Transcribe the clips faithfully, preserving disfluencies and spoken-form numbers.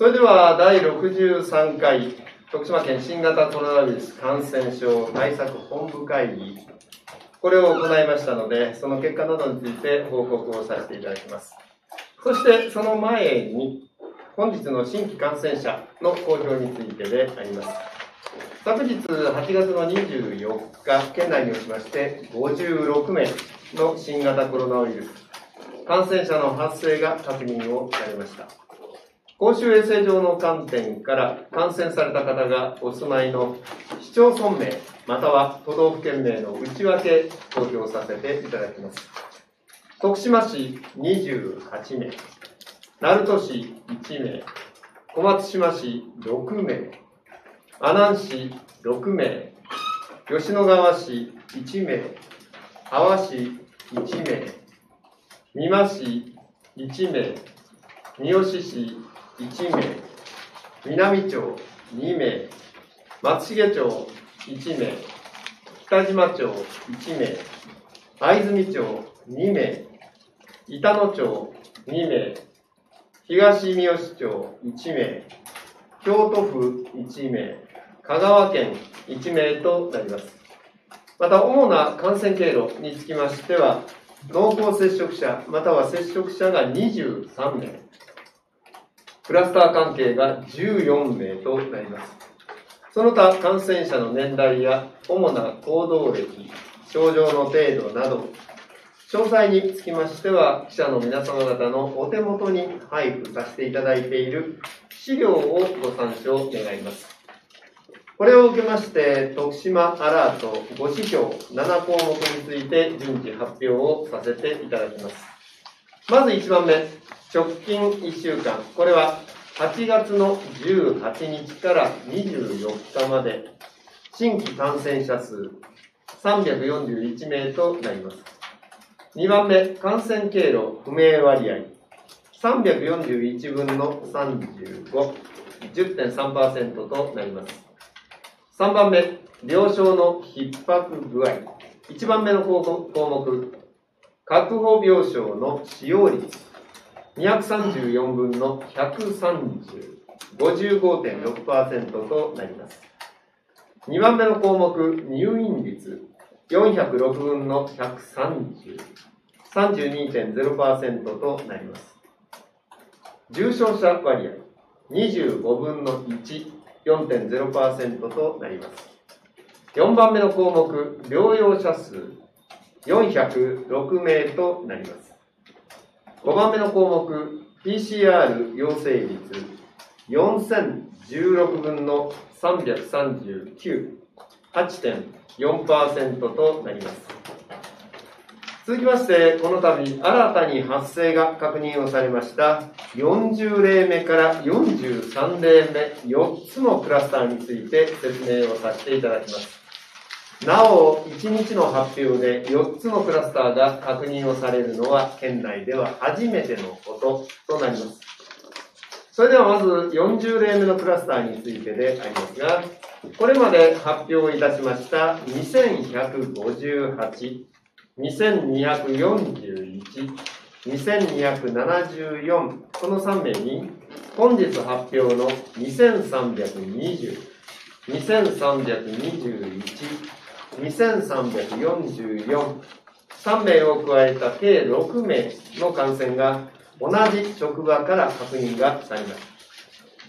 それではだいろくじゅうさんかい徳島県新型コロナウイルス感染症対策本部会議、これを行いましたので、その結果などについて報告をさせていただきます。そしてその前に、本日の新規感染者の公表についてであります。昨日はちがつのにじゅうよっか、県内におきましてごじゅうろくめいの新型コロナウイルス感染者の発生が確認をされました。公衆衛生上の観点から感染された方がお住まいの市町村名または都道府県名の内訳公表させていただきます。徳島市にじゅうはちめい、鳴門市いちめい、小松島市ろくめい、阿南市ろくめい、吉野川市いちめい、阿波市いちめい、美馬市いちめい、三好市いちめい、南町にめい、松重町いちめい、北島町いちめい、藍住町にめい、板野町にめい、東三好町いちめい、京都府いちめい、香川県いちめいとなります。また、主な感染経路につきましては、濃厚接触者または接触者がにじゅうさんめい、クラスター関係がじゅうよんめいとなります。その他、感染者の年代や主な行動歴、症状の程度など、詳細につきましては、記者の皆様方のお手元に配布させていただいている資料をご参照願います。これを受けまして、徳島アラートご指標ななこうもくについて順次発表をさせていただきます。まずいちばんめ、直近いっしゅうかん、これははちがつのじゅうはちにちからにじゅうよっかまで、新規感染者数さんびゃくよんじゅういちめいとなります。にばんめ、感染経路不明割合さんびゃくよんじゅういちぶんのさんじゅうご、じゅってんさんパーセント となります。さんばんめ、病床の逼迫具合。いちばんめの項目、確保病床の使用率にひゃくさんじゅうよんぶんのひゃくさんじゅう、ごじゅうごてんろくパーセント となります。にばんめの項目、入院率よんひゃくろくぶんのひゃくさんじゅう、さんじゅうにてんゼロパーセント となります。重症者割合にじゅうごぶんのいち、よんてんゼロパーセント となります。よんばんめの項目、療養者数よんひゃくろくめいとなります。ごばんめの項目、ピーシーアール 陽性率よんせんじゅうろくぶんのさんびゃくさんじゅうきゅう、はちてんよんパーセント となります。続きまして、この度新たに発生が確認をされましたよんじゅうれいめからよんじゅうさんれいめよっつのクラスターについて説明をさせていただきます。なお、いちにちの発表でよっつのクラスターが確認をされるのは県内では初めてのこととなります。それではまずよんじゅうれいめのクラスターについてでありますが、これまで発表いたしましたにせんひゃくごじゅうはち、にせんにひゃくよんじゅういち、にせんにひゃくななじゅうよん、このさんめいに本日発表のにせんさんびゃくにじゅう、にせんさんびゃくにじゅういち、にせんさんびゃくよんじゅうよん、さんめいを加えた計ろくめいの感染が同じ職場から確認がされました。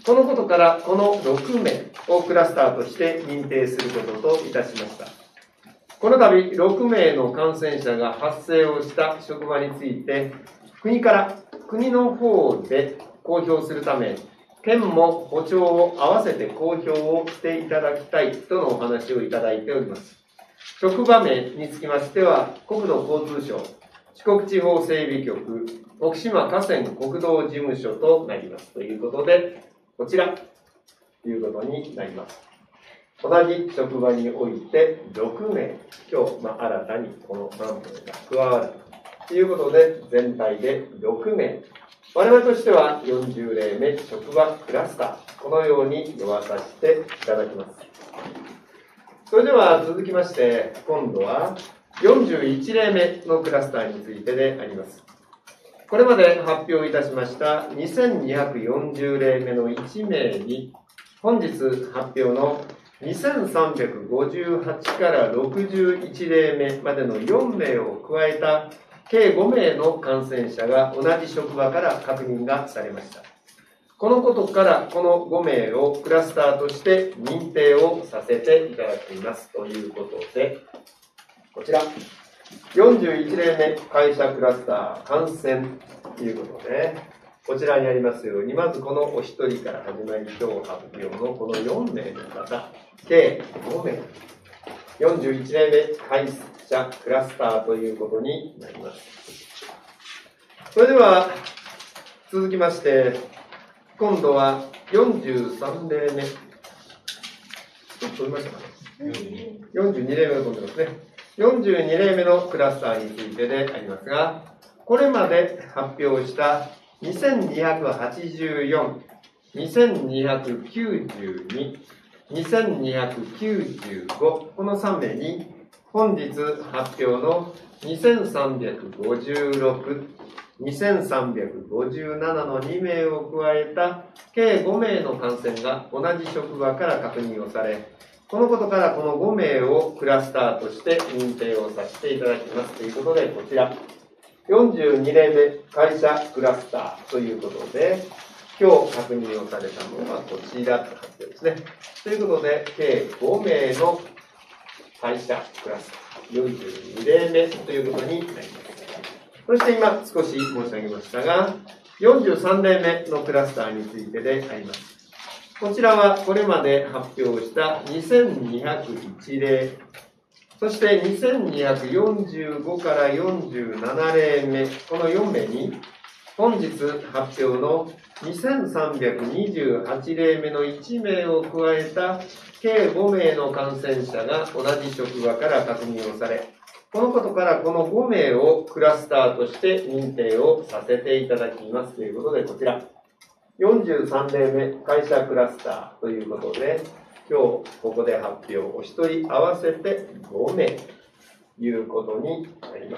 このことからこのろくめいをクラスターとして認定することといたしました。この度ろくめいの感染者が発生をした職場について、国から国の方で公表するため、県も歩調を合わせて公表をしていただきたいとのお話をいただいております。職場名につきましては、国土交通省四国地方整備局徳島河川国道事務所となりますということで、こちらということになります。同じ職場においてろくめい、今日、まあ、新たにこのさんめいが加わるということで、全体でろくめい。我々としてはよんじゅうれいめ職場クラスター、このように呼ばさせていただきます。それでは続きまして、今度はよんじゅういちれいめのクラスターについてであります。 これまで発表いたしましたにせんにひゃくよんじゅうれいめのいちめいに、本日発表のにせんさんびゃくごじゅうはちからろくじゅういちれいめまでのよんめいを加えた計ごめいの感染者が同じ職場から確認がされました。このことからこのごめいをクラスターとして認定をさせていただきますということで、こちらよんじゅういちれいめ会社クラスター感染ということで、こちらにありますように、まずこのお一人から始まり、今日発表のこのよんめいの方、計ごめい、よんじゅういちれいめ会社クラスターということになります。それでは続きまして、今度はよんじゅうさんれいめ、ちょっと飛びましたかね、よんじゅうにれいめが飛んでますね。よんじゅうにれいめのクラスターについてでありますが、これまで発表したにせんにひゃくはちじゅうよん、にせんにひゃくきゅうじゅうに、にせんにひゃくきゅうじゅうご、このさんめいに本日発表のにせんさんびゃくごじゅうろく、にせんさんびゃくごじゅうななのにめいを加えた計ごめいの感染が同じ職場から確認をされ、このことからこのごめいをクラスターとして認定をさせていただきますということで、こちらよんじゅうにれいめ会社クラスターということで、今日確認をされたのはこちらと発表ですね。ということで、計ごめいの会社クラスター、よんじゅうにれいめということになります。そして今少し申し上げましたが、よんじゅうさんれいめのクラスターについてであります。こちらはこれまで発表したにせんにひゃくいちれい、そしてにせんにひゃくよんじゅうごからよんじゅうななれいめ、このよんめいに、本日発表のにせんさんびゃくにじゅうはちれいめのいちめいを加えた計ごめいの感染者が同じ職場から確認をされ、このことからこのごめいをクラスターとして認定をさせていただきますということで、こちらよんじゅうさんれいめ会社クラスターということで、今日ここで発表お一人合わせてごめいということになります。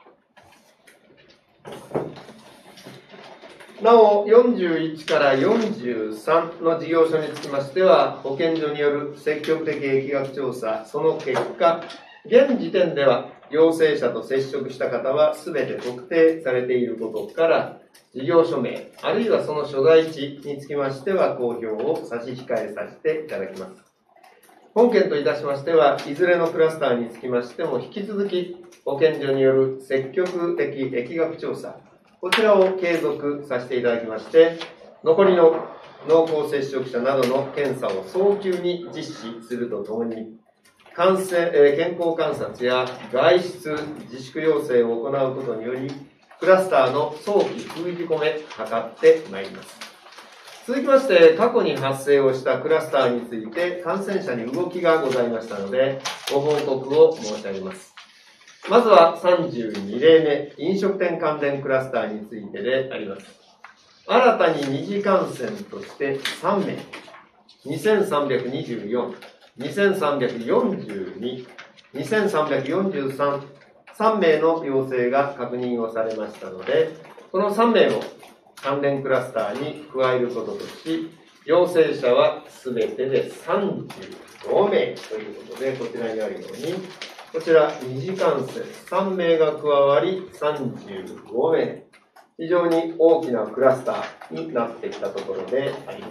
なお、よんじゅういちからよんじゅうさんの事業所につきましては、保健所による積極的疫学調査、その結果、現時点では陽性者と接触した方は全て特定されていることから、事業所名、あるいはその所在地につきましては公表を差し控えさせていただきます。本件といたしましては、いずれのクラスターにつきましても引き続き保健所による積極的疫学調査、こちらを継続させていただきまして、残りの濃厚接触者などの検査を早急に実施するとともに、感染、えー、健康観察や外出自粛要請を行うことにより、クラスターの早期封じ込め、図ってまいります。続きまして、過去に発生をしたクラスターについて、感染者に動きがございましたので、ご報告を申し上げます。まずはさんじゅうにれいめ、飲食店関連クラスターについてであります。新たに二次感染としてさんめい、にせんさんびゃくにじゅうよん、にせんさんびゃくよんじゅうに、にせんさんびゃくよんじゅうさん、さんめいの陽性が確認をされましたので、このさんめいを関連クラスターに加えることとし、陽性者はすべてでさんじゅうごめいということで、こちらにあるように、こちら二次感染さんめいが加わりさんじゅうごめい、非常に大きなクラスターになってきたところであります。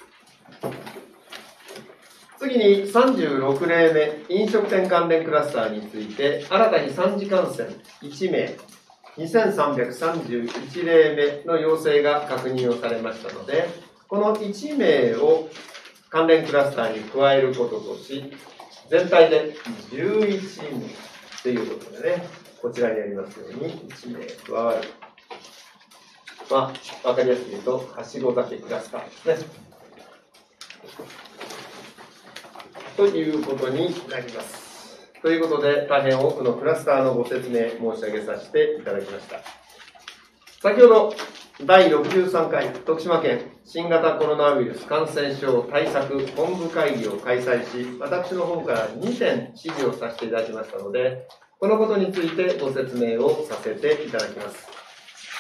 次にさんじゅうろくれいめ、飲食店関連クラスターについて、新たにさん次感染いちめい、にせんさんびゃくさんじゅういちれいめの陽性が確認をされましたので、このいちめいを関連クラスターに加えることとし、全体でじゅういちめいということでね、こちらにありますようにいちめい加わる。まあ、わかりやすく言うと、はしご酒クラスターですね。ということになります。ということで、大変多くのクラスターのご説明申し上げさせていただきました。先ほど、だいろくじゅうさんかい徳島県新型コロナウイルス感染症対策本部会議を開催し、私の方からにてん指示をさせていただきましたので、このことについてご説明をさせていただきます。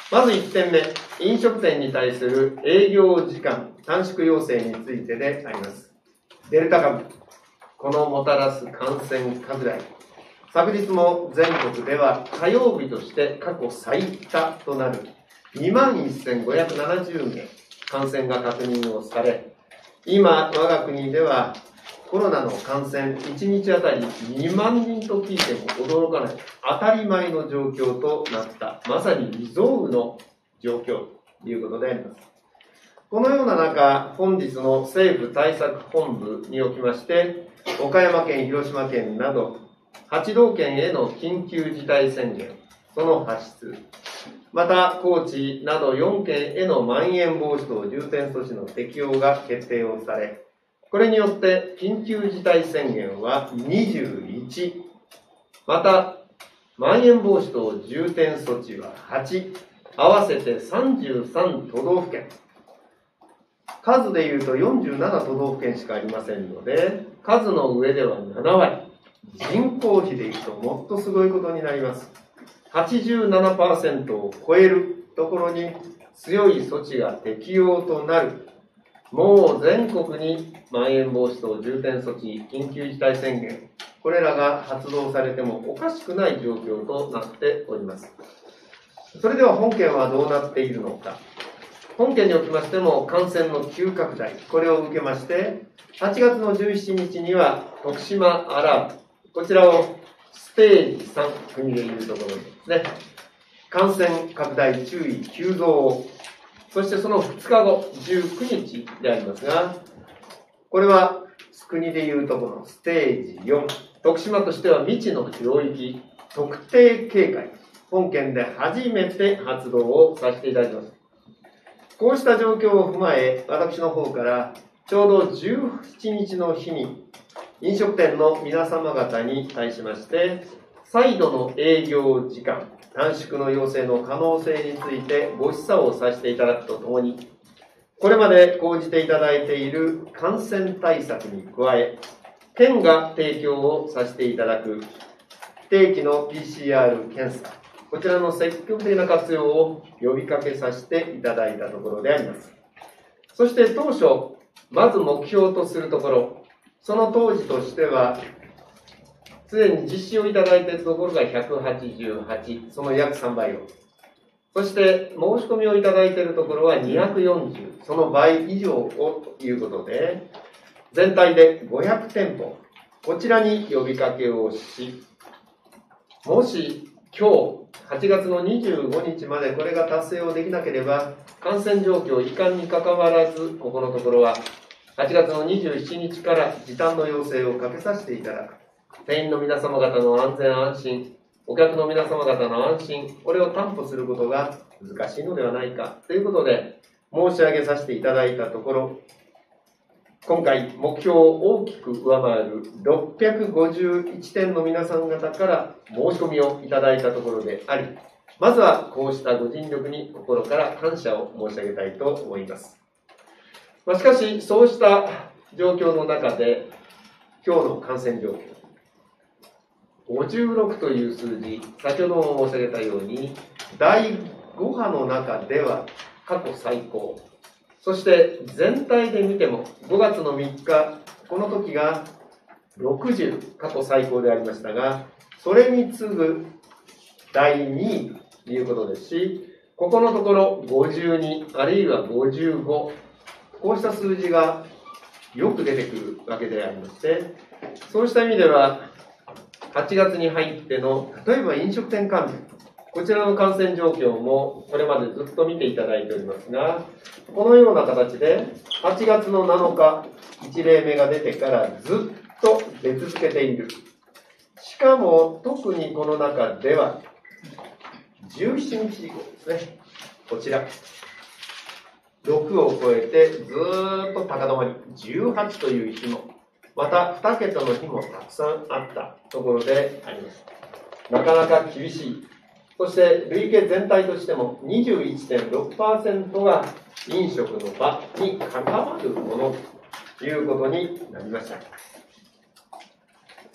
まずいってんめ、飲食店に対する営業時間短縮要請についてであります。デルタ株、このもたらす感染拡大。昨日も全国では火曜日として過去最多となるにまんせんごひゃくななじゅうめい感染が確認をされ、今、我が国ではコロナの感染いちにちあたりにまんにんと聞いても驚かない当たり前の状況となった、まさに未曾有の状況ということであります。このような中、本日の政府対策本部におきまして、岡山県、広島県などはちどうけんへの緊急事態宣言、その発出、また高知などよんけんへのまん延防止等重点措置の適用が決定をされ、これによって緊急事態宣言はにじゅういち、またまん延防止等重点措置ははち、合わせてさんじゅうさんとどうふけん、数でいうとよんじゅうななとどうふけんしかありませんので、数の上ではななわり、人口比でいうともっとすごいことになります。はちじゅうななパーセント を超えるところに強い措置が適用となる。もう全国にまん延防止等重点措置、緊急事態宣言、これらが発動されてもおかしくない状況となっております。それでは本件はどうなっているのか。本件におきましても感染の急拡大、これを受けまして、はちがつのじゅうしちにちには徳島アラート、こちらをステージさん、国でいうところですね、感染拡大注意急増を、そしてそのふつかご、じゅうくにちでありますが、これは国でいうところのステージよん、徳島としては未知の領域、特定警戒、本件で初めて発動をさせていただきます。こうした状況を踏まえ、私の方からちょうどじゅうしちにちの日に、飲食店の皆様方に対しまして、再度の営業時間短縮の要請の可能性についてご示唆をさせていただくとともに、これまで講じていただいている感染対策に加え、県が提供をさせていただく不定期の ピーシーアール 検査、こちらの積極的な活用を呼びかけさせていただいたところであります。そして当初、まず目標とするところ、その当時としては、すでに実施をいただいているところがひゃくはちじゅうはち、その約さんばいを。そして申し込みをいただいているところはにひゃくよんじゅう、その倍以上をということで、全体でごひゃくてんぽ、こちらに呼びかけをし、もし今日はちがつのにじゅうごにちまでこれが達成をできなければ、感染状況いかんにかかわらず、ここのところははちがつのにじゅうしちにちから時短の要請をかけさせていただく。店員の皆様方の安全安心、お客の皆様方の安心、これを担保することが難しいのではないかということで申し上げさせていただいたところ、今回目標を大きく上回るろっぴゃくごじゅういちてんの皆さん方から申し込みをいただいたところであり、まずはこうしたご尽力に心から感謝を申し上げたいと思います。まあ、しかし、そうした状況の中で、今日の感染状況、ごじゅうろくという数字、先ほども申し上げたように、だいごはの中では過去最高。そして全体で見ても、ごがつのみっか、この時がろくじゅう、過去最高でありましたが、それに次ぐだいにいということですし、ここのところごじゅうに、あるいはごじゅうご、こうした数字がよく出てくるわけでありまして、そうした意味では、はちがつに入っての、例えば飲食店関連、こちらの感染状況もこれまでずっと見ていただいておりますが、このような形ではちがつのなのか、いちれいめが出てからずっと出続けている。しかも特にこの中では、じゅうしちにち以降ですね、こちら、ろくを超えてずーっと高止まり、じゅうはちという日も、またにけたの日もたくさんあったところであります。なかなか厳しい。そして累計全体としても にじゅういちてんろくパーセント が飲食の場に関わるものということになりました。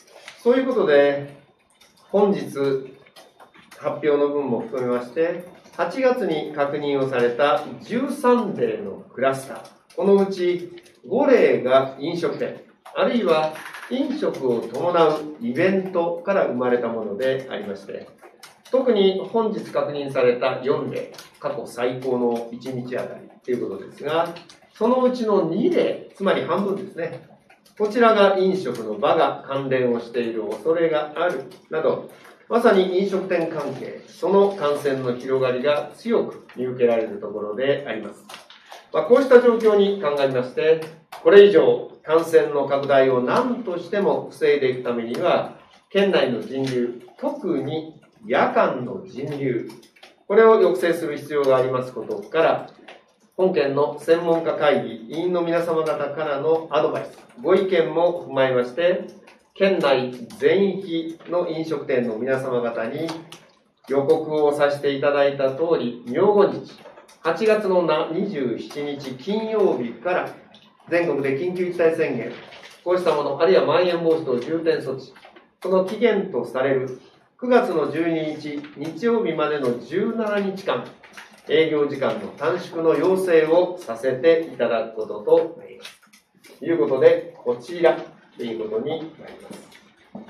そういうことで、本日発表の分も含めまして、 はちがつに確認をされたじゅうさんれいのクラスター、このうちごれいが飲食店、あるいは飲食を伴うイベントから生まれたものでありまして、特に本日確認されたよんれい、過去最高のいちにちあたりということですが、そのうちのにれい、つまり半分ですね、こちらが飲食の場が関連をしている恐れがあるなど、まさに飲食店関係、その感染の広がりが強く見受けられるところであります。まあ、こうした状況に鑑みまして、これ以上感染の拡大を何としても防いでいくためには、県内の人流、特に夜間の人流、これを抑制する必要がありますことから、本県の専門家会議、委員の皆様方からのアドバイス、ご意見も踏まえまして、県内全域の飲食店の皆様方に予告をさせていただいた通り、明後日、はちがつのにじゅうしちにち金曜日から全国で緊急事態宣言、こうしたもの、あるいはまん延防止等重点措置、その期限とされるくがつのじゅうににち日曜日までのじゅうしちにちかん、営業時間の短縮の要請をさせていただくこととなります。ということで、こちらということになります。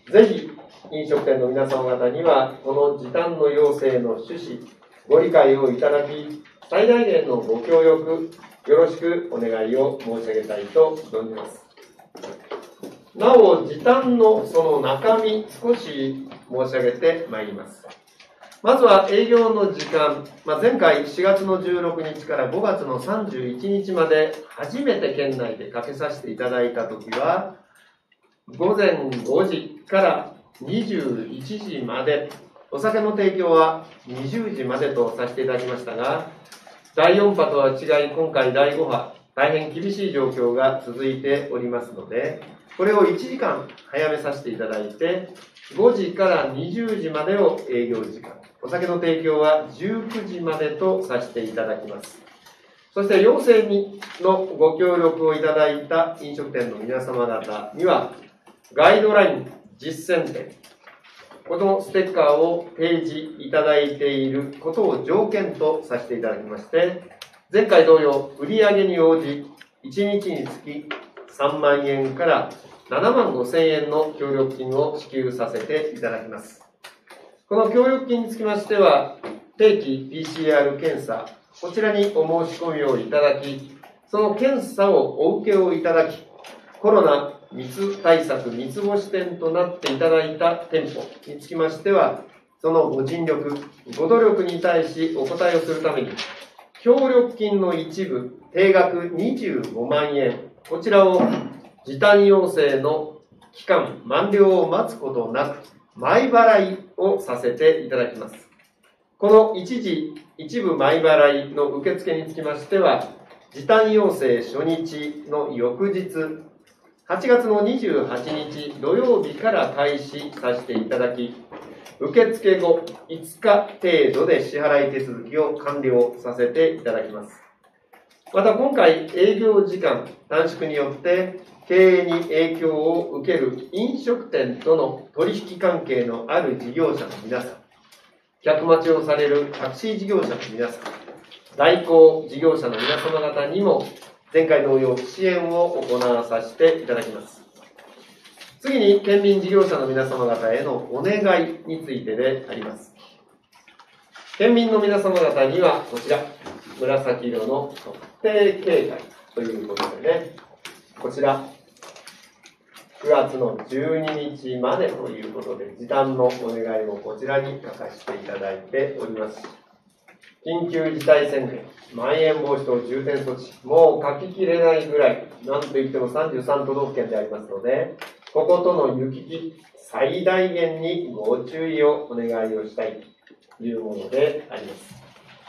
ぜひ、飲食店の皆様方には、この時短の要請の趣旨、ご理解をいただき、最大限のご協力、よろしくお願いを申し上げたいと存じます。なお、時短のその中身、少し申し上げてまいります。まずは営業の時間、まあ、前回しがつのじゅうろくにちからごがつのさんじゅういちにちまで初めて県内でかけさせていただいたときは、ごぜんごじからにじゅういちじまで、お酒の提供はにじゅうじまでとさせていただきましたが、だいよんぱとは違い、今回だいごは、大変厳しい状況が続いておりますので、これをいちじかん早めさせていただいて、ごじからにじゅうじまでを営業時間、お酒の提供はじゅうくじまでとさせていただきます。そして要請にのご協力をいただいた飲食店の皆様方には、ガイドライン実践点、このステッカーを提示いただいていることを条件とさせていただきまして、前回同様、売上に応じ、いちにちにつきさんまんえんからななまんごせんえんの協力金を支給させていただきます。この協力金につきましては、定期 ピーシーアール 検査、こちらにお申し込みをいただき、その検査をお受けをいただき、コロナ密対策三つ星店となっていただいた店舗につきましては、そのご尽力、ご努力に対しお答えをするために、協力金の一部、定額にじゅうごまんえん、こちらを時短要請の期間満了を待つことなく、前払いをさせていただきます。この一時、一部前払いの受付につきましては、時短要請初日の翌日、はちがつのにじゅうはちにち土曜日から開始させていただき、受付後いつか程度で支払い手続きを完了させていただきます。また今回営業時間短縮によって経営に影響を受ける飲食店との取引関係のある事業者の皆さん、客待ちをされるタクシー事業者の皆さん、代行事業者の皆様方にも前回同様支援を行わさせていただきます。次に県民事業者の皆様方へのお願いについてであります。県民の皆様方にはこちら、紫色の特定警戒ということでね、こちらくがつのじゅうににちまでということで、時短のお願いをこちらに書かせていただいております。緊急事態宣言、まん延防止等重点措置、もう書ききれないぐらい、なんといってもさんじゅうさんとどうふけんでありますので、こことの行き来、最大限にご注意をお願いをしたいというものであります。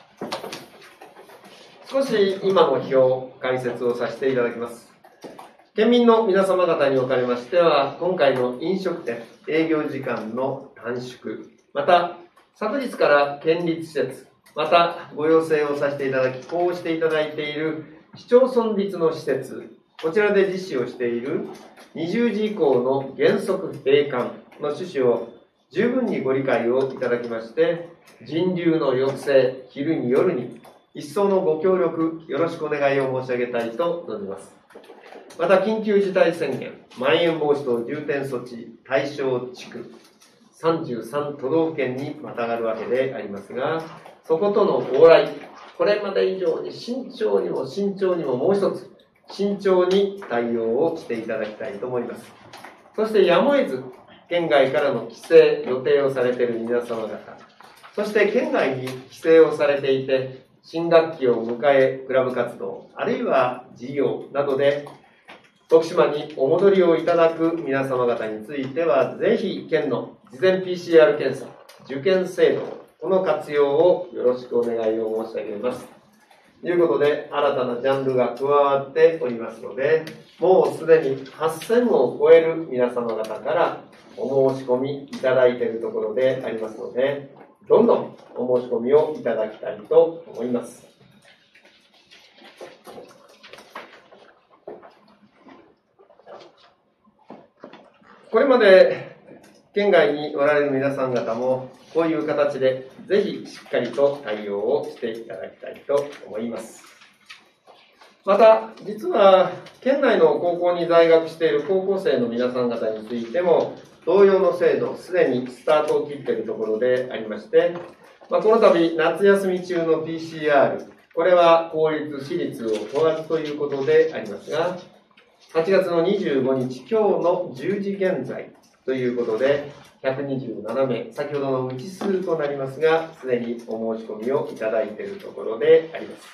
少し今の表、解説をさせていただきます。県民の皆様方におかれましては、今回の飲食店、営業時間の短縮、また、昨日から県立施設、またご要請をさせていただき、こうしていただいている市町村立の施設、こちらで実施をしているにじゅうじ以降の原則閉館の趣旨を十分にご理解をいただきまして、 人流の抑制、昼に夜に、一層のご協力、よろしくお願いを申し上げたいと存じます。また、緊急事態宣言、まん延防止等重点措置対象地区、さんじゅうさん都道府県にまたがるわけでありますが、そことの往来、これまで以上に慎重にも慎重にももう一つ、慎重に対応をしていただきたいと思います。そしてやむを得ず、県外からの帰省、予定をされている皆様方、そして県外に帰省をされていて、新学期を迎え、クラブ活動、あるいは事業などで、徳島にお戻りをいただく皆様方については、ぜひ県の事前 ピーシーアール 検査、受験制度、この活用をよろしくお願いを申し上げます。ということで、新たなジャンルが加わっておりますので、もうすでにはっせんを超える皆様方からお申し込みいただいているところでありますので、どんどんお申し込みをいただきたいと思います。これまで県外におられる皆さん方も、こういう形でぜひしっかりと対応をしていただきたいと思います。また、実は県内の高校に在学している高校生の皆さん方についても、同様の制度、すでにスタートを切っているところでありまして、まあ、この度、夏休み中の ピーシーアール、これは公立、私立を問わずということでありますが、はちがつのにじゅうごにち、今日のじゅうじ現在ということで、ひゃくにじゅうななめい、先ほどのうち数となりますが、すでにお申し込みをいただいているところであります。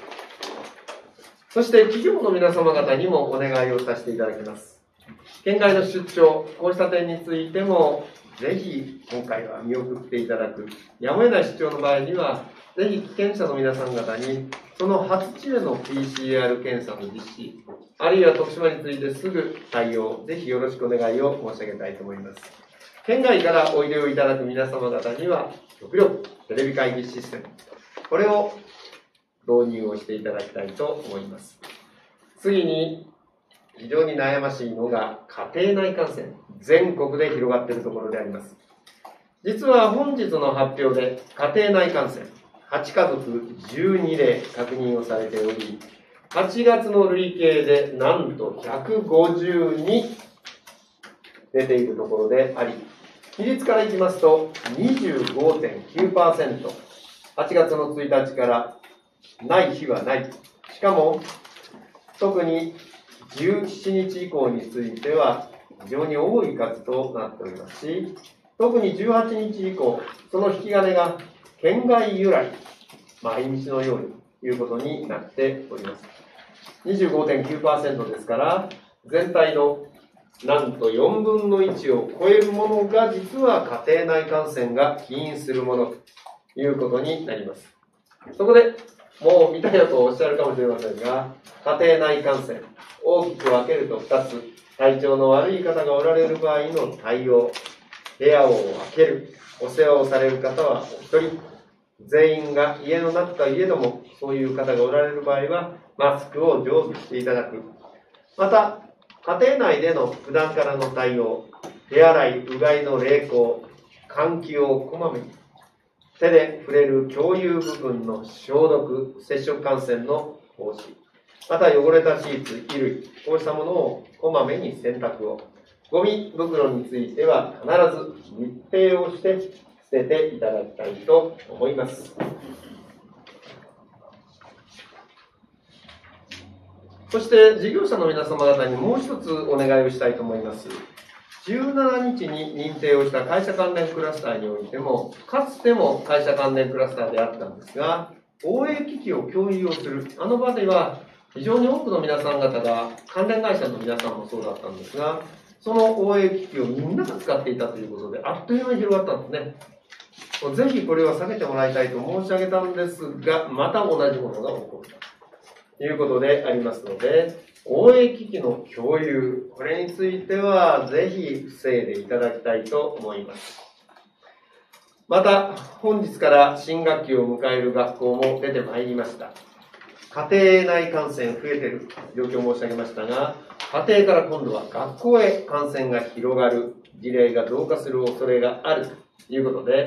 そして、企業の皆様方にもお願いをさせていただきます。県外の出張、こうした点についても、ぜひ今回は見送っていただく。やむを得ない出張の場合には、ぜひ被験者の皆さん方に、その初地での ピーシーアール 検査の実施、あるいは徳島についてすぐ対応、ぜひよろしくお願いを申し上げたいと思います。県外からおいでをいただく皆様方には、極力テレビ会議システム、これを導入をしていただきたいと思います。次に、非常に悩ましいのが家庭内感染、全国で広がっているところであります。実は本日の発表で家庭内感染、はちかぞくじゅうにれい確認をされており、はちがつの累計でなんとひゃくごじゅうに出ているところであり、比率からいきますと にじゅうごてんきゅうパーセント、はちがつのついたちからない日はない。しかも、特にじゅうしちにち以降については非常に多い数となっておりますし、特にじゅうはちにち以降、その引き金が県外由来、毎日のようにということになっております。にじゅうごてんきゅうパーセント ですから、全体のなんとよんぶんのいちを超えるものが実は家庭内感染が起因するものということになります。そこで、もう見たよとおっしゃるかもしれませんが、家庭内感染、大きく分けるとふたつ、体調の悪い方がおられる場合の対応、部屋を開ける、お世話をされる方はお一人、全員が家の中といえども、そういう方がおられる場合は、マスクを常備していただく。また、家庭内での普段からの対応、手洗い、うがいの励行、換気をこまめに、手で触れる共有部分の消毒、接触感染の防止、また汚れたシーツ、衣類、こうしたものをこまめに洗濯を、ゴミ袋については必ず密閉をして捨てていただきたいと思います。そして事業者の皆様方にもう一つお願いをしたいと思います。じゅうしちにちに認定をした会社関連クラスターにおいても、かつても会社関連クラスターであったんですが、応援機器を共有をする、あの場では非常に多くの皆さん方が、関連会社の皆さんもそうだったんですが、その応援機器をみんなが使っていたということで、あっという間に広がったんですね。ぜひこれは避けてもらいたいと申し上げたんですが、また同じものが起こるということでありますので、応援機器の共有、これについてはぜひ防いでいただきたいと思います。また、本日から新学期を迎える学校も出てまいりました。家庭内感染増えている状況を申し上げましたが、家庭から今度は学校へ感染が広がる事例が増加する恐れがあるということで、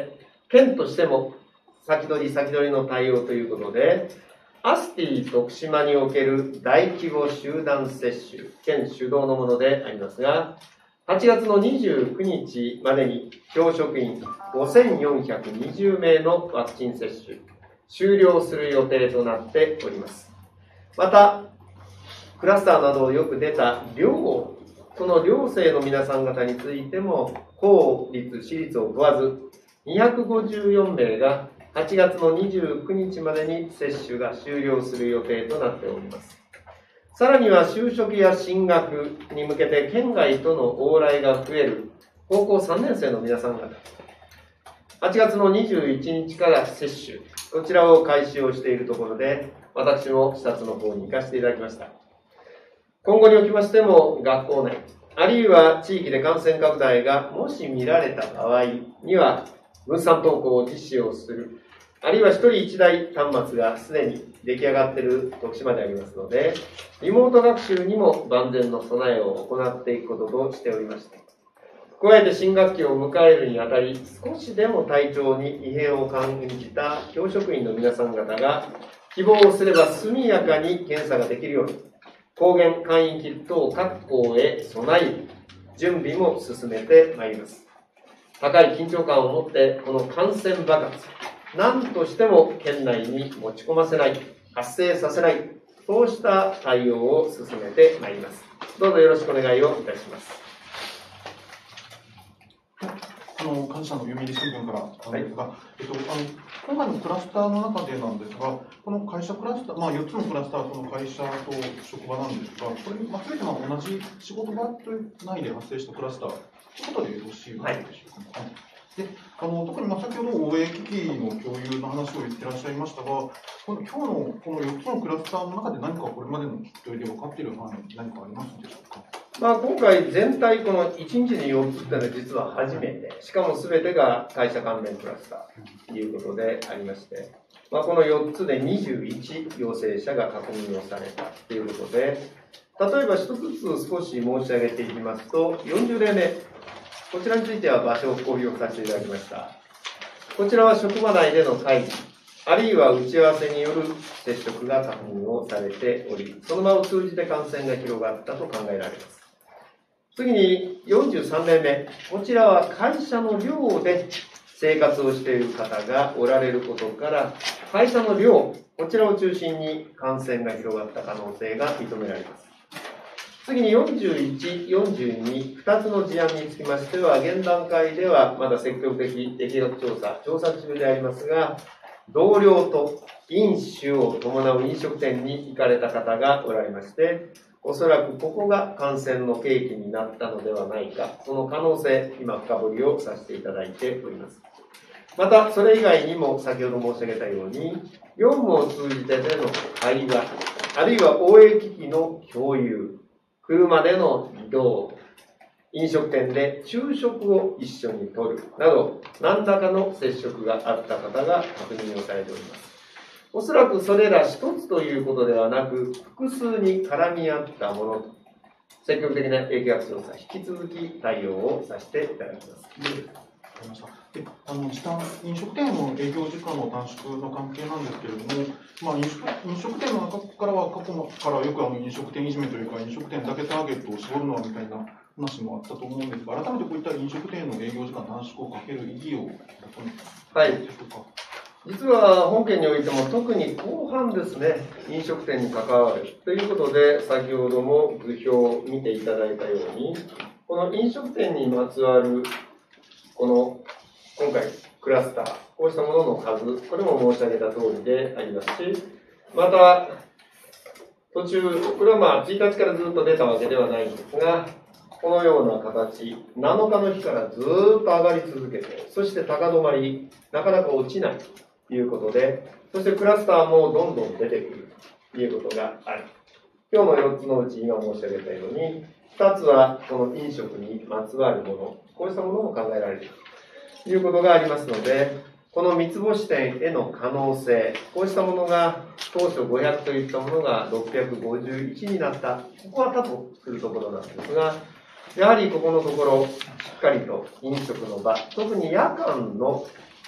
県としても先取り先取りの対応ということで、アスティ徳島における大規模集団接種、県主導のものでありますが、はちがつのにじゅうくにちまでに教職員ごせんよんひゃくにじゅうめいのワクチン接種、終了する予定となっております。また、クラスターなどよく出た寮、その寮生の皆さん方についても、公立、私立を問わず、にひゃくごじゅうよんめいがはちがつのにじゅうくにちまでに接種が終了する予定となっております。さらには就職や進学に向けて県外との往来が増える高校さんねんせいの皆さん方、はちがつのにじゅういちにちから接種、こちらを開始をしているところで、私も視察の方に行かせていただきました。今後におきましても、学校内、あるいは地域で感染拡大がもし見られた場合には、分散登校を実施をする、あるいは一人一台端末がすでに出来上がっている徳島でありますので、リモート学習にも万全の備えを行っていくこととしておりまして、加えて新学期を迎えるにあたり、少しでも体調に異変を感じた教職員の皆さん方が、希望をすれば速やかに検査ができるように、抗原簡易キットを各校へ備え、準備も進めてまいります。高い緊張感を持って、この感染爆発、何としても県内に持ち込ませない、発生させない、そうした対応を進めてまいります。どうぞよろしくお願いをいたします。 あの幹事社の読売新聞からなんですが、はい、えっと、あの今回のクラスターの中でなんですが、この会社クラスター、まあ、よっつのクラスター、その会社と職場なんですが、これ、まあ、全てが同じ仕事場内で発生したクラスターということでよろしいでしょうか。はい、であの特にまあ先ほど オーエー 機器の共有の話を言ってらっしゃいましたが、この今日のこのよっつのクラスターの中で何かこれまでの聞き取りで分かっている範囲、何かありますでしょうか。 まあ、今回、全体、このいちにちによっつというのは実は初めて、しかもすべてが会社関連クラスターということでありまして、まあ、このよっつでにじゅういち陽性者が確認をされたということで、例えば一つずつ少し申し上げていきますと、よんじゅうれいめ、こちらについては場所を公表させていただきました。こちらは職場内での会議、あるいは打ち合わせによる接触が確認をされており、その場を通じて感染が広がったと考えられます。次によんじゅうさんめいめ、こちらは会社の寮で生活をしている方がおられることから、会社の寮、こちらを中心に感染が広がった可能性が認められます。次によんじゅういち、よんじゅうに、ふたつの事案につきましては、現段階ではまだ積極的疫学調査、調査中でありますが、同僚と飲酒を伴う飲食店に行かれた方がおられまして、おそらくここが感染の契機になったのではないか、その可能性、今深掘りをさせていただいております。また、それ以外にも先ほど申し上げたように、業務を通じてでの会話、あるいは オーエー 機器の共有、車での移動、飲食店で昼食を一緒にとるなど、何らかの接触があった方が確認をされております。おそらくそれら一つということではなく、複数に絡み合ったもの、積極的な疫学調査、引き続き対応をさせていただきます。 わかりました。で、あの時短飲食店の営業時間の短縮の関係なんですけれども、まあ、飲食飲食店の中からは過去からよくあの飲食店いじめというか、飲食店だけターゲットを絞るのはみたいな話もあったと思うんですが、改めてこういった飲食店の営業時間短縮をかける意義をはい。実は本件においても特に後半ですね、飲食店に関わるということで、先ほども図表を見ていただいたように、この飲食店にまつわる、この今回クラスター、こうしたものの数、これも申し上げた通りでありますし、また途中、これはまあついたちからずっと出たわけではないんですが、このような形、なのかの日からずっと上がり続けて、そして高止まり、なかなか落ちないということで、そしてクラスターもどんどん出てくるということがある。今日のよっつのうち今申し上げたように、ふたつはこの飲食にまつわるもの、こうしたものも考えられるということがありますので、この三つ星店への可能性、こうしたものが当初ごひゃくといったものがろっぴゃくごじゅういちになった、ここは多とするところなんですが、やはりここのところ、しっかりと飲食の場、特に夜間の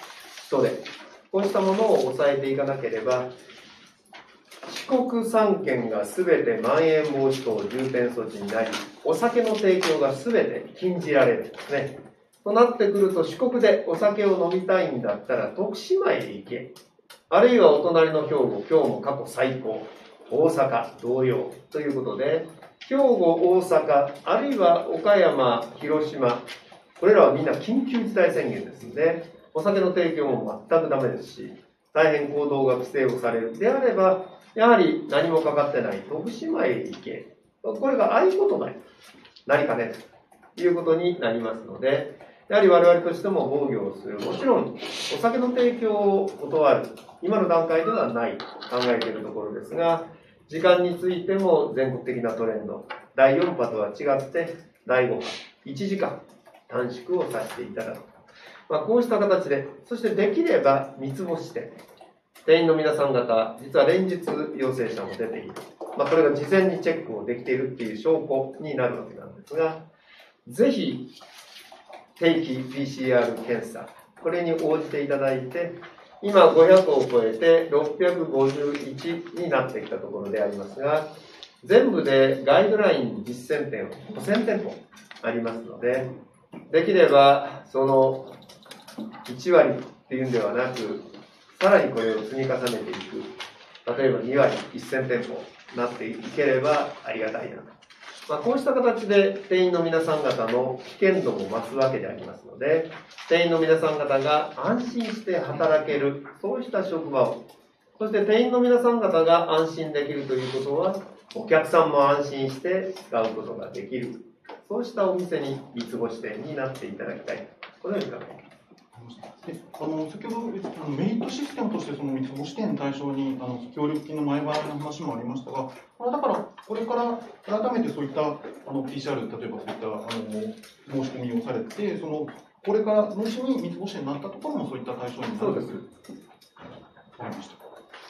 人手、こうしたものを抑えていかなければ、四国さん県がすべてまん延防止等重点措置になり、お酒の提供がすべて禁じられるんですね。となってくると、四国でお酒を飲みたいんだったら徳島へ行け、あるいはお隣の兵庫、今日も過去最高、大阪同様ということで、兵庫、大阪、あるいは岡山、広島、これらはみんな緊急事態宣言ですので、お酒の提供も全くダメですし、大変行動が規制をされるであれば、やはり何もかかってない徳島へ行け、これが合言葉になりかねるということになりますので、やはり我々としても防御をする。もちろん、お酒の提供を断る。今の段階ではないと考えているところですが、時間についても全国的なトレンド。だいよん波とは違って、だいご波、いちじかん短縮をさせていただく。まあ、こうした形で、そしてできれば三つ星店。店員の皆さん方、実は連日陽性者も出ている。まあ、これが事前にチェックをできているっていう証拠になるわけなんですが、ぜひ、定期 ピーシーアール 検査、これに応じていただいて、今ごひゃくを超えてろっぴゃくごじゅういちになってきたところでありますが、全部でガイドライン実践店ごせん店舗ありますので、できればそのいち割っていうんではなく、さらにこれを積み重ねていく、例えばに割せん店舗なっていければありがたいなと。まあ、こうした形で店員の皆さん方の危険度も増すわけでありますので、店員の皆さん方が安心して働ける、そうした職場を、そして店員の皆さん方が安心できるということは、お客さんも安心して使うことができる、そうしたお店に三つ星店になっていただきたい、このように考えます。 であの先ほどあのメリットシステムとしてその三つ星店対象にあの協力金の前払いの話もありましたが、これだからこれから改めてそういったあの ピーシーアール、例えばそういったあの申し込みをされて、そのこれから後に三つ星になったところもそういった対象になる。 そうです。 わかりました。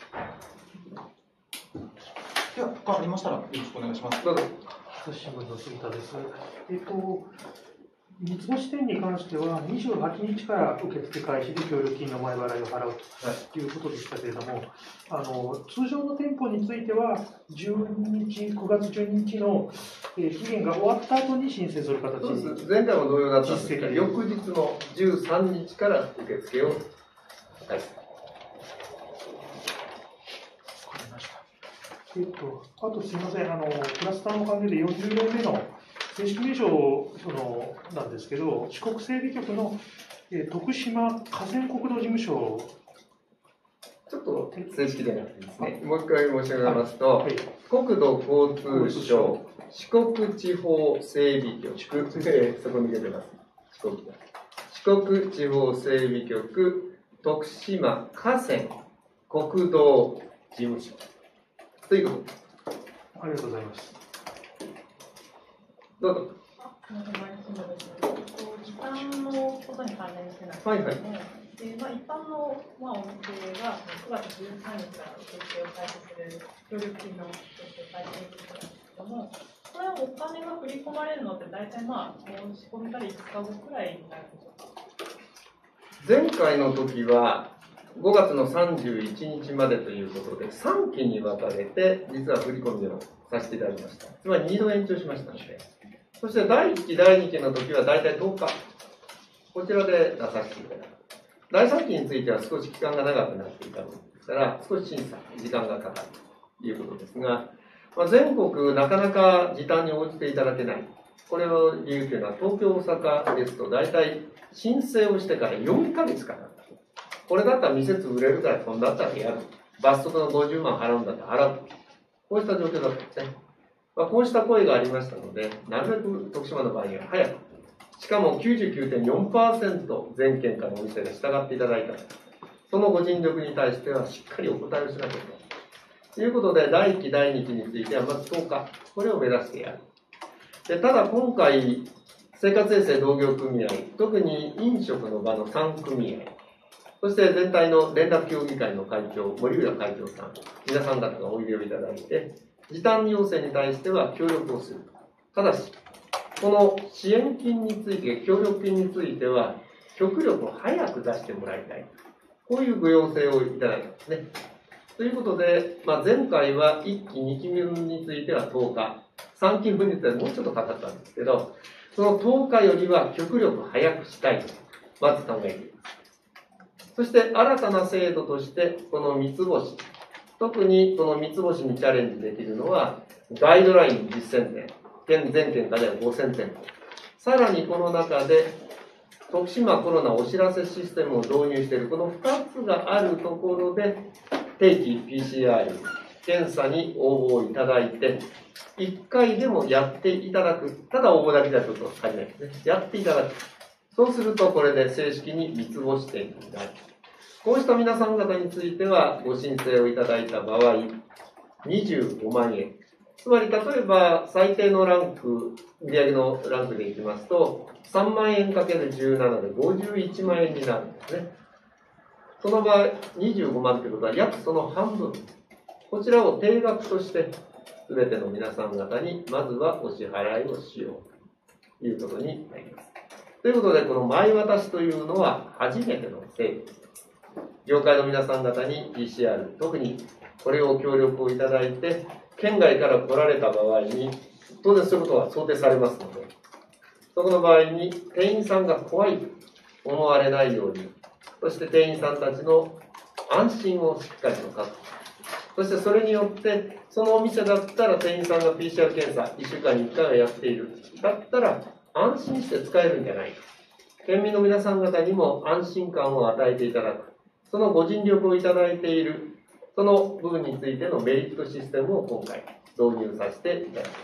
では他ありましたらよろしくお願いします。 どうぞ。 朝日新聞の杉田です。えっと三つ星店に関しては、にじゅうはちにちから受付開始で協力金の前払いを払うということでしたけれども、はい、あの通常の店舗については、じゅうににち、くがつじゅうににちの、えー、期限が終わった後に申請する形に。 そうです。前回も同様だったんですが、翌日のじゅうさんにちから受付を開始。 わかりました。えっと、あとすみません、あのクラスターの関係でよんじゅうめいめの正式名称そのなんですけど、四国整備局の、えー、徳島河川国道事務所、 ちょっと正式でなくてですね、もう一回申し上げますと、はい、国土交通省四国地方整備局、そこに出てます。四国四国地方整備局徳島河川国道事務所ということです。 ありがとうございます。 どうぞ。 時短のことに関連してなんですけども、はいはい、でまあ、一般の、まあ、お店がくがつじゅうさんにちから受付を開始する協力金の受付開始ということなんですけども、これはお金が振り込まれるのって大体まあ申し込みからいっかごくらいになるんでしょうか。 前回の時はごがつのさんじゅういちにちまでということでさんきに分かれて実は振り込みをさせていただきました。つまりにど延長しましたので、そしてだいいっき、だいにきの時は大体とおか、こちらで出させていただく。だいさんきについては少し期間が長くなっていたものですから、少し審査、時間がかかるということですが、まあ、全国なかなか時短に応じていただけない。これの理由というのは、東京、大阪ですと大体申請をしてからよんかげつかかった。これだったら店潰れるからこんだったらやる。罰則のごじゅうまん払うんだったら払う。こうした状況だったんですね。まあ、こうした声がありましたので、なるべく徳島の場合には早く。しかも きゅうじゅうきゅうてんよんパーセント 全県下のお店が従っていただいた。そのご尽力に対してはしっかりお答えをしなきゃいけない。ということで、だいいっき、だいにきについてはまずとおか、これを目指してやる。でただ今回、生活衛生同業組合、特に飲食の場のさんくみあい、そして全体の連絡協議会の会長、森浦会長さん、皆さん方がおいでをいただいて、時短要請に対しては協力をする。ただし、この支援金について、協力金については、極力早く出してもらいたい。 こういうご要請をいただいたんですね。ということで、まあ、前回はいっき、にき分についてはとおか、さんき分についてはもうちょっとかかったんですけど、そのとおかよりは極力早くしたいと、まず考えています。そして新たな制度として、この三つ星、特にこの三つ星にチャレンジできるのは、ガイドライン実践点、全県下ではごせんてん。さらにこの中で、徳島コロナお知らせシステムを導入しているこのふたつがあるところで、定期 ピーシーアール 検査に応募をいただいて、いっかいでもやっていただく。ただ応募だけじゃちょっと足りないですね。やっていただく。そうするとこれで正式に三つ星店になる。こうした皆さん方についてはご申請をいただいた場合、にじゅうごまんえん。つまり例えば最低のランク、売上のランクでいきますと、さんまんえんかけるじゅうななでごじゅういちまんえんになるんですね。その場合、にじゅうごまんということは約その半分。こちらを定額として、すべての皆さん方にまずはお支払いをしようということになります。ということで、この前渡しというのは初めての制度です。業界の皆さん方に ピーシーアール、特にこれを協力をいただいて、県外から来られた場合に、当然そういうことは想定されますので、そこの場合に店員さんが怖いと思われないように、そして店員さんたちの安心をしっかりと確保。そしてそれによって、そのお店だったら店員さんが ピーシーアール 検査いっしゅうかんにいっかいはやっている。だったら安心して使えるんじゃないか。県民の皆さん方にも安心感を与えていただく。そのご尽力をいただいている、その部分についてのメリットシステムを今回導入させていただきます。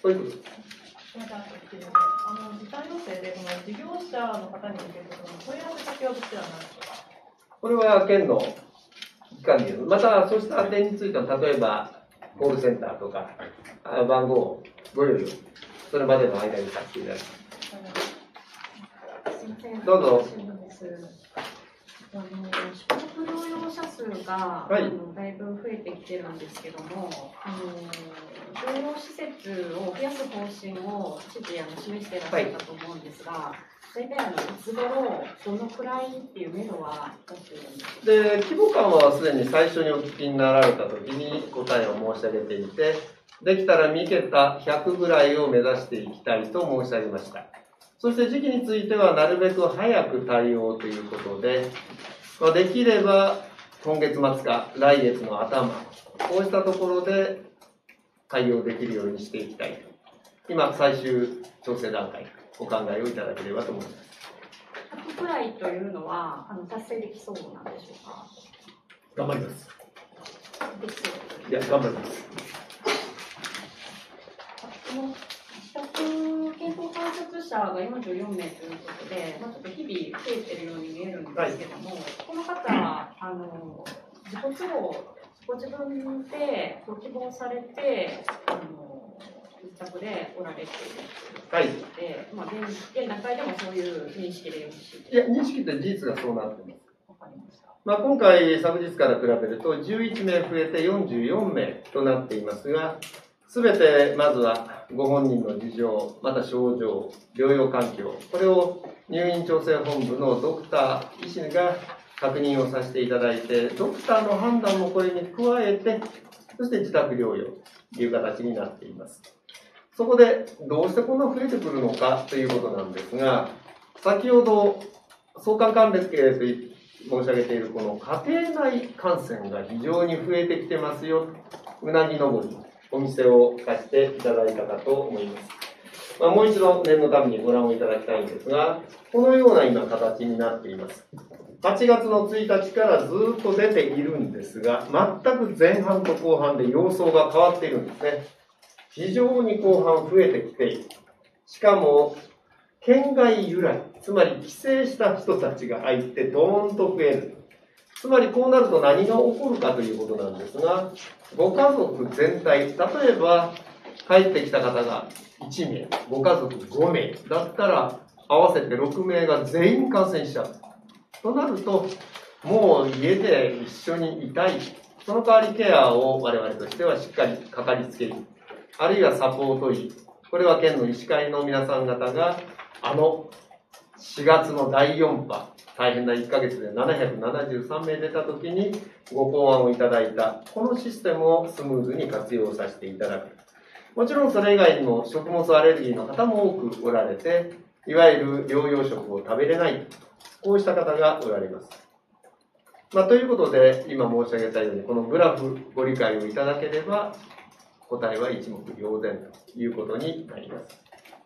そういうことです。 あの時短要請でこの事業者の方に向けて問い合わせ先はどちらなんでしょうか。 これは県の機関による。またそうした点については例えばコールセンターとか番号をご用意をそれまでの間にさせていただきます。どうぞ。 あの宿泊療養者数が、はい、あのだいぶ増えてきてるんですけども、あの療養施設を増やす方針を知事あの示していらっしゃったと思うんですが、はい、大体あのいつ頃どのくらいっていう目処は立っているんですか。 で、規模感はすでに最初にお聞きになられたときに答えを申し上げていて、できたらみ桁ひゃくぐらいを目指していきたいと申し上げました。そして時期についてはなるべく早く対応ということで、まあ、できれば今月末か来月の頭、こうしたところで対応できるようにしていきたい。今、最終調整段階、お考えをいただければと思います。 ひゃくくらいというのはあの達成できそうなんでしょうか。 頑張ります。 ですよね。 いや、頑張ります。 健康観察者がよんじゅうよんめいということで、まあ、ちょっと日々増えているように見えるんですけども、はい、この方あの自己都合、ご自分でご希望されてあの自宅でおられているということで、はい、まあ、現段階でもそういう認識でよろしいですか。 いや、認識って事実がそうなっています。わかりました。まあ、今回、昨日から比べるとじゅういちめい増えてよんじゅうよんめいとなっていますが、すべてまずはご本人の事情、また症状、療養環境、これを入院調整本部のドクター、医師が確認をさせていただいて、ドクターの判断もこれに加えて、そして自宅療養という形になっています。そこでどうしてこんな増えてくるのかということなんですが、先ほど相関関連系と申し上げているこの家庭内感染が非常に増えてきてますよ、うなぎ登り。お店を貸していただいたかと思います。まあ、もう一度念のためにご覧をいただきたいんですが、このような今形になっています。はちがつのついたちからずっと出ているんですが、全く前半と後半で様相が変わっているんですね。非常に後半増えてきている。しかも、県外由来、つまり帰省した人たちが入ってドーンと増える。つまりこうなると何が起こるかということなんですが、ご家族全体、例えば帰ってきた方がいちめい、ご家族ごめいだったら合わせてろくめいが全員感染しちゃう。となると、もう家で一緒にいたい。その代わりケアを我々としてはしっかりかかりつける。あるいはサポート医。これは県の医師会の皆さん方が、あのしがつのだいよん波、大変ないっかげつでななひゃくななじゅうさんめい出たときにご考案をいただいた、このシステムをスムーズに活用させていただく。もちろんそれ以外にも食物アレルギーの方も多くおられて、いわゆる療養食を食べれない、こうした方がおられます。まあ、ということで、今申し上げたように、このグラフご理解をいただければ、答えは一目瞭然ということになります。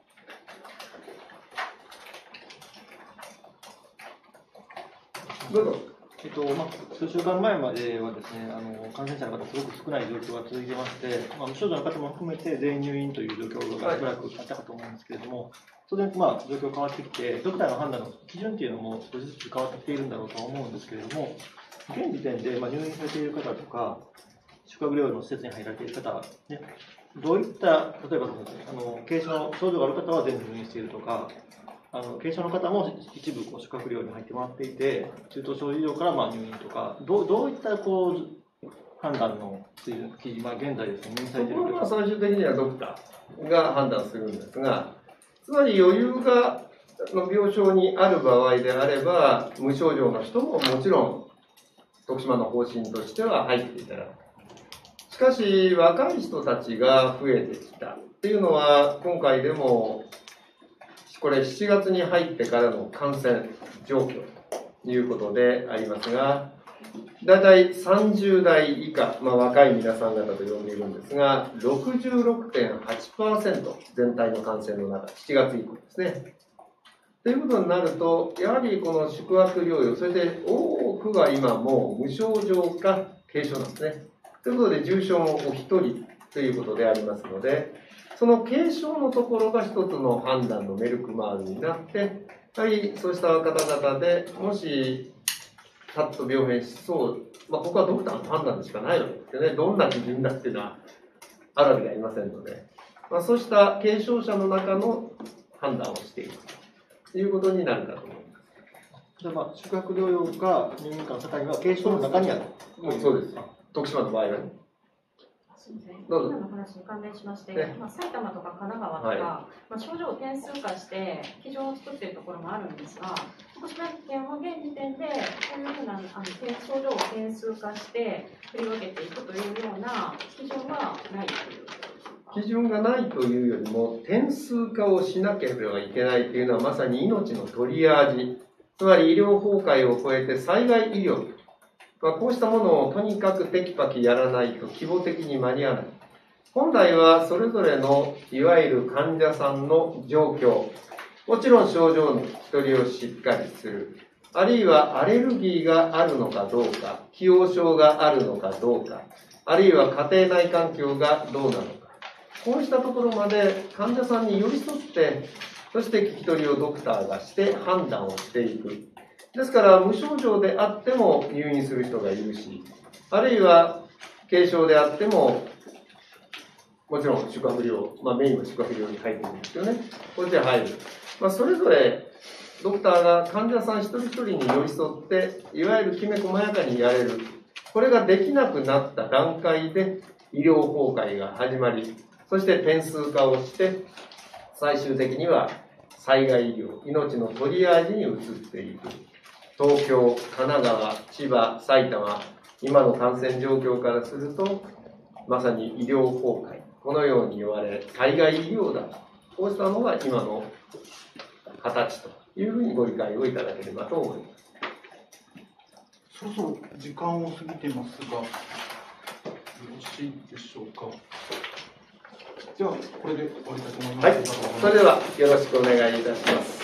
どうぞ。 えっとまあ、数週間前まではですね、あの感染者の方、すごく少ない状況が続いてまして、まあ、無症状の方も含めて全員入院という状況がしばらくあったかと思うんですけれども、当然、まあ、状況変わってきて、ドクターの判断の基準というのも少しずつ変わってきているんだろうとは思うんですけれども、現時点で、まあ、入院されている方とか、宿泊療養の施設に入られている方、ね、どういった、例えばあの軽症の症状がある方は全部入院しているとか、あの軽症の方も一部こう宿泊療養に入ってもらっていて、中等症以上からまあ入院とか、どうどういったこう判断の水準、まあ、現在ですね、入院されている方は最終的にはドクターが判断するんですが、つまり余裕がの病床にある場合であれば、無症状の人ももちろん徳島の方針としては入っていただく。しかし、若い人たちが増えてきたっていうのは、今回でもこれしちがつに入ってからの感染状況ということでありますが、だいたいさんじゅうだい以下、まあ、若い皆さん方と呼んでいるんですが、ろくじゅうろくてんはちパーセント 全体の感染の中、しちがつ以降ですね。ということになると、やはりこの宿泊療養、それで多くは今もう無症状か軽症なんですね。ということで、重症もお一人ということでありますので、その軽症のところが一つの判断のメルクマールになって、やはりそうした方々でもし、さっと病変しそう、まあ、ここはドクターの判断でしかないわけですよね。どんな基準だっていうのはあるわけではありませんので、まあ、そうした軽症者の中の判断をしていくということになるかと思います。 じゃあ、まあ、宿泊療養か入院かの境には軽症の中にある。 そうです。徳島の場合はね。 すみません、 どうぞ。 今の話に関連しまして、 ねまあ、埼玉とか神奈川とか、 はいまあ、症状を点数化して基準を作っているところもあるんですが、福島県は現時点でこういうふうなあの症状を点数化して振り分けていくというような基準はないということでしょうか。 基準がないというよりも、点数化をしなければいけないというのは、まさに命のトリアージ、つまり医療崩壊を超えて災害医療、まあ、こうしたものをとにかくテキパキやらないと規模的に間に合わない。本来はそれぞれのいわゆる患者さんの状況、もちろん症状の聞き取りをしっかりする、あるいはアレルギーがあるのかどうか、既往症があるのかどうか、あるいは家庭内環境がどうなのか、こうしたところまで患者さんに寄り添って、そして聞き取りをドクターがして判断をしていく。ですから無症状であっても入院する人がいるし、あるいは軽症であっても、もちろん宿泊療、まあ、メインは宿泊療に入ってるんですよね。これで入る。まあ、それぞれドクターが患者さん一人一人に寄り添って、いわゆるきめ細やかにやれる。これができなくなった段階で医療崩壊が始まり、そして点数化をして、最終的には災害医療、命のトリアージに移っていく。東京、神奈川、千葉、埼玉、今の感染状況からすると、まさに医療崩壊、このように言われ、災害医療だと、こうしたのが今の形というふうにご理解をいただければと思います。 そろそろ時間を過ぎていますが、よろしいでしょうか。では、これで終わりたいと思います。 はい、それではよろしくお願いいたします。